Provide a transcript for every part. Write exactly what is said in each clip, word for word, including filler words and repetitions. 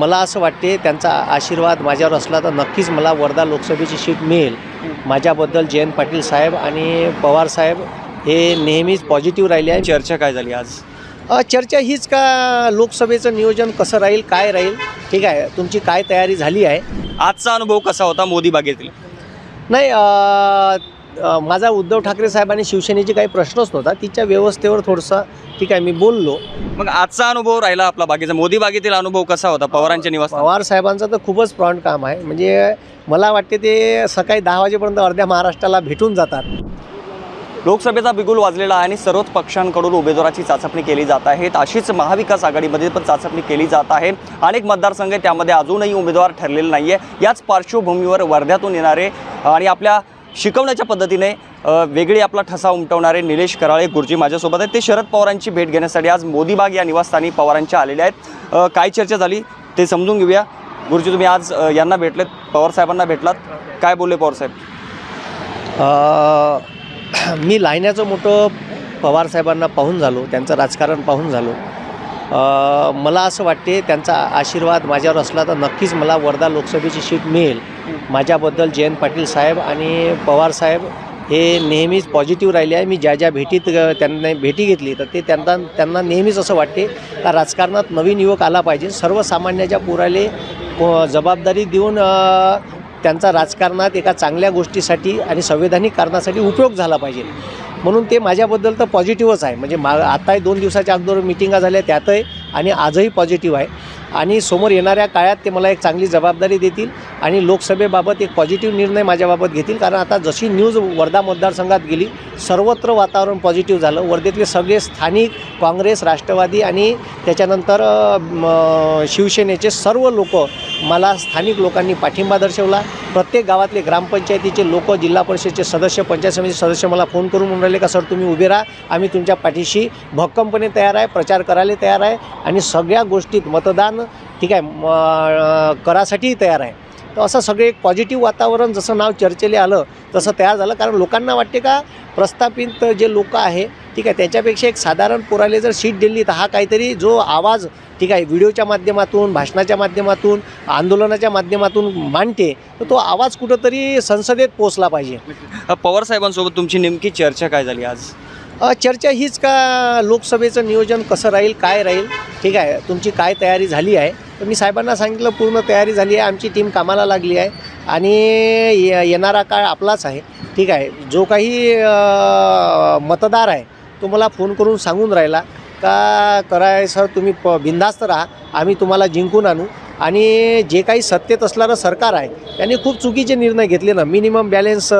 मला असं वाटते त्यांचा आशीर्वाद माझ्यावर असला तर नक्कीच मला वर्धा लोकसभेची सीट मिळेल। माझ्याबद्दल जयंत पाटील साहेब आणि पवार साहेब हे नेहमीच पॉझिटिव्ह राहिले आहे। चर्चा काय झाली आज? चर्चा हीच का लोकसभेचं नियोजन कसं राहील, काय राहील, ठीक आहे, तुमची काय तयारी झाली आहे। आजचा अनुभव कसा होता मोदी बागेतील? नाही, माझा उद्धव ठाकरे साहेब आणि शिवसेनेची काही प्रश्नच नव्हता, तिच्या व्यवस्थेवर थोडंसं ठीक आहे मी बोललो। मग आजचा अनुभव राहिला आपला बागेचा, मोदी बागेतील अनुभव कसा होता पवारांच्या निवास? पवार साहेबांचं तर खूपच प्रॉन्ट काम आहे, म्हणजे मला वाटते ते सकाळी दहा वाजेपर्यंत अर्ध्या महाराष्ट्राला भेटून जातात। लोकसभेचा बिगुल वाजलेला आहे आणि सर्वच पक्षांकडून उमेदवाराची चाचपणी केली जात आहे। अशीच महाविकास आघाडीमध्ये पण चाचपणी केली जात आहे। अनेक मतदारसंघ त्यामध्ये अजूनही उमेदवार ठरलेले नाही आहे। याच पार्श्वभूमीवर वर्ध्यातून येणारे आणि आपल्या शिकवण्याच्या पद्धतीने वेगळी आपला ठसा उमटवणारे निलेश कराळे गुरुजी माझ्यासोबत आहेत। ते शरद पवारांची भेट घेण्यासाठी आज मोदीबाग या निवासस्थानी पवारांच्या आलेले आहेत। काय चर्चा झाली ते समजून घेऊया। गुरुजी, तुम्ही आज यांना भेटलेत, पवार साहेबांना भेटलात, काय बोलले पवार साहेब? मी लायण्याचं मोठं पवार साहेबांना पाहून झालो, त्यांचं राजकारण पाहून झालो। मला असं वाटते त्यांचा आशीर्वाद माझ्यावर असला तर नक्कीच मला वर्धा लोकसभेची सीट मिळेल। माझ्याबद्दल जयंत पाटील साहेब आणि पवार साहेब हे नेहमीच पॉझिटिव्ह राहिले आहे। मी ज्या ज्या भेटीत त्यांना भेटी घेतली तर ते त्यांना त्यांना नेहमीच असं वाटते का राजकारणात नवीन युवक आला पाहिजे, सर्वसामान्याच्या पोराले जबाबदारी देऊन त्यांचा राजकारणात एका चांगल्या गोष्टीसाठी आणि संवैधानिक कारणासाठी उपयोग झाला पाहिजे, म्हणून ते माझ्याबद्दल तर पॉझिटिव्हच आहे। म्हणजे मा आताही दोन दिवसाच्या अगोदर मिटिंगा झाल्या त्यातही आणि आजही पॉझिटिव्ह आहे आणि समोर येणाऱ्या काळात ते मला एक चांगली जबाबदारी देतील आणि लोकसभेबाबत एक पॉझिटिव्ह निर्णय माझ्याबाबत घेतील। कारण आता जशी न्यूज वर्धा मतदारसंघात गेली सर्वत्र वातावरण पॉझिटिव्ह झालं। वर्धेतले सगळे स्थानिक काँग्रेस, राष्ट्रवादी आणि त्याच्यानंतर शिवसेनेचे सर्व लोक मला स्थानिक लोकांनी पाठिंबा दर्शवला। प्रत्येक गावातले ग्रामपंचायतीचे लोक, जिल्हा परिषदेचे सदस्य, पंचायत समिती सदस्य मला फोन करून म्हणून राहिले का सर तुम्ही उभे राहा, आम्ही तुमच्या पाठीशी भक्कमपणे तयार आहे, प्रचार करायला तयार आहे आणि सगळ्या गोष्टीत मतदान ठीक आहे करासाठी तयार आहे। तर असं सगळे एक पॉझिटिव्ह वातावरण जसं नाव चर्चेले आलं तसं तयार झालं। कारण लोकांना वाटते का प्रस्थापित जे लोक आहे ठीक आहे त्याच्यापेक्षा एक साधारण पोराले जर सीट दिली तर हा काहीतरी जो आवाज ठीक आहे व्हिडिओच्या माध्यमातून, भाषणाच्या माध्यमातून, आंदोलनाच्या माध्यमातून मांडते तर तो आवाज कुठंतरी संसदेत पोचला पाहिजे। पवार साहेबांसोबत तुमची नेमकी चर्चा काय झाली आज? चर्चा हीच का लोकसभेचं नियोजन कसं राहील, काय राहील, ठीक आहे, तुमची काय तयारी झाली आहे। तर मी साहेबांना सांगितलं पूर्ण तयारी झाली आहे, आमची टीम कामाला लागली आहे आणि येणारा काळ आपलाच आहे। ठीक आहे, जो काही मतदार आहे तो मला फोन करून सांगून राहिला का कराय सर तुम्ही प बिंदास्त राहा, आम्ही तुम्हाला जिंकून आणू। आणि जे काही सत्तेत असणारं सरकार आहे त्यांनी खूप चुकीचे निर्णय घेतले ना। मिनिमम बॅलन्स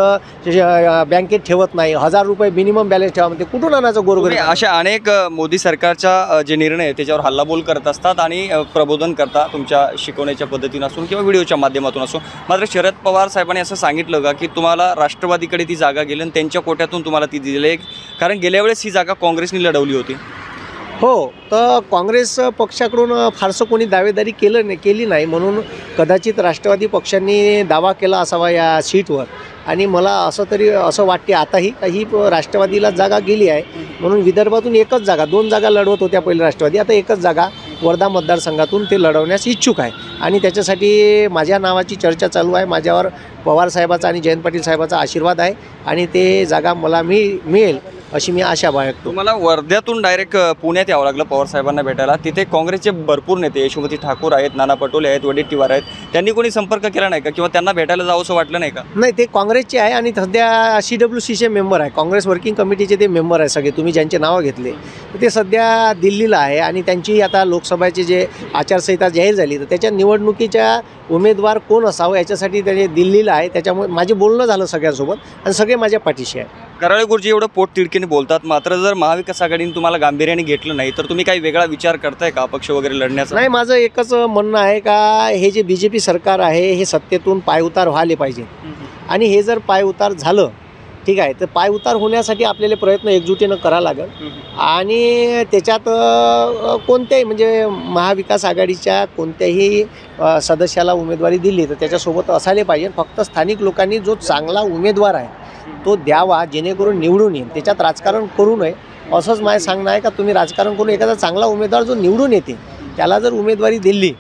बँकेत ठेवत नाही, हजार रुपये मिनिमम बॅलन्स ठेवा म्हणते, कुठून आणायचं गोरगरीब? अशा अनेक मोदी सरकारच्या जे निर्णय आहे त्याच्यावर हल्लाबोल करत असतात आणि प्रबोधन करता तुमच्या शिकवण्याच्या पद्धतीनं असून किंवा व्हिडिओच्या माध्यमातून असो। मात्र शरद पवार साहेबांनी असं सांगितलं का की तुम्हाला राष्ट्रवादीकडे ती जागा गेली आणि त्यांच्या कोट्यातून तुम्हाला ती दिली, कारण गेल्या वेळेस ही जागा काँग्रेसने लढवली होती। हो, तर काँग्रेस पक्षाकडून फारसं कोणी दावेदारी केलं नाही केली नाही, म्हणून कदाचित राष्ट्रवादी पक्षांनी दावा केला असावा या सीटवर। आणि मला असं तरी असं वाटते आताही का ही राष्ट्रवादीला जागा गेली आहे, म्हणून विदर्भातून एकच जागा, दोन जागा लढवत होत्या पहिले राष्ट्रवादी, आता एकच जागा वर्धा मतदारसंघातून ते लढवण्यास इच्छुक आहे आणि त्याच्यासाठी माझ्या नावाची चर्चा चालू आहे। माझ्यावर पवार साहेबाचा आणि जयंत पाटील साहेबाचा आशीर्वाद आहे आणि ते जागा मला मी मिळेल अशी मी आशा बाळगतो। तुम्हाला वर्ध्यातून डायरेक्ट पुण्यात यावं लागलं पवार साहेबांना भेटायला। तिथे काँग्रेसचे भरपूर नेते, यशोमती ठाकूर आहेत, नाना पटोले आहेत, वडेट्टीवार आहेत, त्यांनी कोणी संपर्क केला नाही का किंवा त्यांना भेटायला जावं असं वाटलं नाही का? नाही, ते काँग्रेसचे आहे आणि सध्या सी डब्ल्यू सीचे मेंबर आहे, काँग्रेस वर्किंग कमिटीचे ते मेंबर आहे सगळे, तुम्ही ज्यांचे नावं घेतले ते सध्या दिल्लीला आहे आणि त्यांची आता लोकसभेचे जे आचारसंहिता जाहीर झाली तर त्याच्या निवडणुकीच्या उमेदवार कोण असावं याच्यासाठी ते दिल्लीला आहे। त्याच्यामुळे माझे बोलणं झालं सगळ्यांसोबत आणि सगळे माझ्या पाठीशी आहे। कराळे गुरुजी एवढं पोट तिडकीने बोलतात, मात्र जर महाविकास आघाडीने तुम्हाला गांभीर्याने घेतलं नाही तर तुम्ही काही वेगळा विचार करताय का अपक्ष वगैरे लढण्याचा? नाही, माझं एकच म्हणणं आहे का हे जे बी जे पी सरकार आहे हे सत्तेतून पायउतार व्हायला पाहिजे आणि हे जर पायउतार झालं ठीक आहे तर पायउतार होण्यासाठी आपल्याला प्रयत्न एकजुटीनं करावं लागेल आणि त्याच्यात कोणत्याही म्हणजे महाविकास आघाडीच्या कोणत्याही सदस्याला उमेदवारी दिली तर त्याच्यासोबत असायला पाहिजे। फक्त स्थानिक लोकांनी जो चांगला उमेदवार आहे तो द्यावा जेणेकरून निवडून येईल, त्याच्यात राजकारण करू नये असंच माझं सांगणं आहे का तुम्ही राजकारण करून एखादा चांगला उमेदवार जो निवडून येते त्याला जर उमेदवारी दिली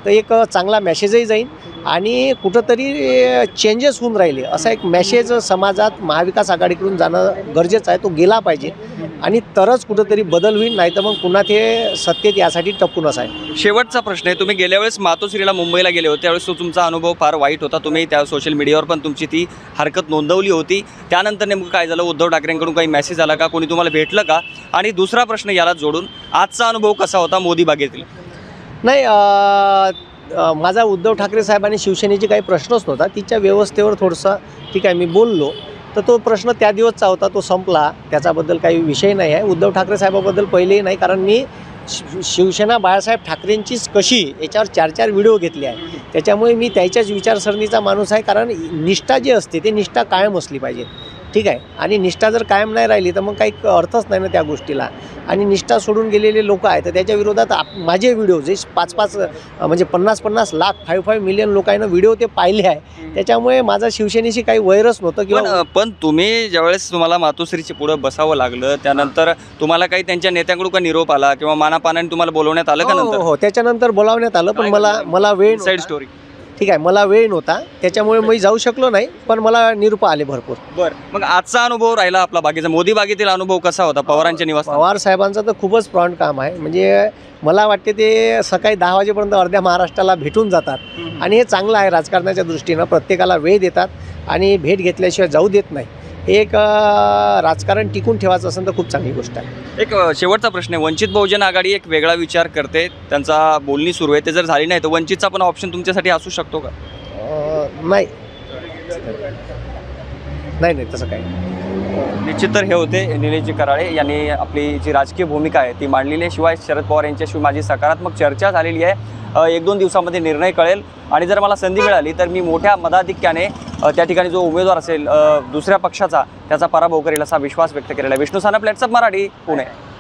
तर एक चांगला मॅसेजही जाईल आणि कुठंतरी चेंजेस होऊन राहिले असा एक मॅसेज समाजात महाविकास आघाडीकडून जाणं गरजेचं आहे, तो गेला पाहिजे आणि तरच कुठंतरी बदल होईल, नाही तर मग पुन्हा ते सत्तेत यासाठी टपूनच आहे. शेवटचा प्रश्न आहे, तुम्ही गेल्या वेळेस मातोश्रीला मुंबईला गेले होते त्यावेळेस तो तुमचा अनुभव फार वाईट होता, तुम्ही त्या सोशल मीडियावर पण तुमची ती हरकत नोंदवली होती. त्यानंतर नेमकं काय झालं, उद्धव ठाकरेंकडून काही मेसेज आला का, कोणी तुम्हाला भेटलं का? आणि दुसरा प्रश्न याला जोडून आजचा अनुभव कसा होता मोदी बागेतील? नाही, अ, माझा उद्धव ठाकरे साहेब आणि शिवसेनेची काही प्रश्नच नव्हता, तिच्या व्यवस्थेवर थोडंसं ठीक आहे मी बोललो, तर तो प्रश्न त्या दिवसचा होता, तो संपला, त्याच्याबद्दल काही विषय नाही आहे. उद्धव ठाकरे साहेबाबद्दल पहिलेही नाही, कारण मी शि शिवसेना बाळासाहेब ठाकरेंचीच कशी याच्यावर चार चार व्हिडिओ घेतले आहे, त्याच्यामुळे मी त्याच्याच विचारसरणीचा माणूस आहे. कारण निष्ठा जी असते ते निष्ठा कायम असली पाहिजे, ठीक आहे, आणि निष्ठा जर कायम नाही राहिली तर मग काही अर्थच नाही ना त्या गोष्टीला. आणि निष्ठा सोडून गेलेले लोक आहेत तर त्याच्या विरोधात आप माझे व्हिडिओ जे पाच पाच म्हणजे पन्नास पन्नास लाख फाईव्ह फाईव्ह मिलियन लोकांना व्हिडिओ ते पाहिले आहे, त्याच्यामुळे माझा शिवसेनेशी काही वैरच नव्हतं. किंवा पण पण तुम्ही ज्यावेळेस तुम्हाला मातोश्रीच्या पुढं बसावं लागलं त्यानंतर तुम्हाला काही त्यांच्या नेत्यांकडून का निरोप आला किंवा मानापानाने तुम्हाला बोलवण्यात आलं का हो नंतर? हो त्याच्यानंतर बोलावण्यात आलं, पण मला मला वेळ साईड स्टोरी. ठीक आहे, मला वेळ नव्हता त्याच्यामुळे मी जाऊ शकलो नाही, पण मला निरूप आले भरपूर. बरं, मग आजचा अनुभव राहिला आपला बागेचा, मोदी बागेतील अनुभव कसा होता पवारांच्या निवास? पवार साहेबांचं तर खूपच फ्रॉन्ट काम आहे. म्हणजे मला वाटते ते सकाळी दहा वाजेपर्यंत अर्ध्या महाराष्ट्राला भेटून जातात आणि हे चांगलं आहे राजकारणाच्या दृष्टीनं. प्रत्येकाला वेळ देतात आणि भेट घेतल्याशिवाय जाऊ देत नाही. हे एक राजकारण टिकून ठेवायचं असेल तर खूप चांगली गोष्ट आहे. एक अ, शेवटचा प्रश्न आहे, वंचित बहुजन आघाडी एक वेगळा विचार करते, त्यांचा बोलणी सुरू आहे, ते जर झाली नाही तर वंचितचा पण ऑप्शन तुमच्यासाठी असू शकतो का? अं, नाही नाही नाही तसं काही निश्चित तर हे होते निलेशजी कराळे यांनी आपली जी राजकीय भूमिका आहे ती मांडलेली आहे. शिवाय शरद पवार यांच्याशी माझी सकारात्मक चर्चा झालेली आहे. अ, एक दोन दिवसामध्ये निर्णय कळेल आणि जर मला संधी मिळाली तर मी मोठ्या मताधिक्याने अ, त्या ठिकाणी जो उमेदवार असेल अ, दुसऱ्या पक्षाचा त्याचा पराभव करेल असा विश्वास व्यक्त केलेला आहे. विष्णू सानप, लेट्सअप मराठी, पुणे.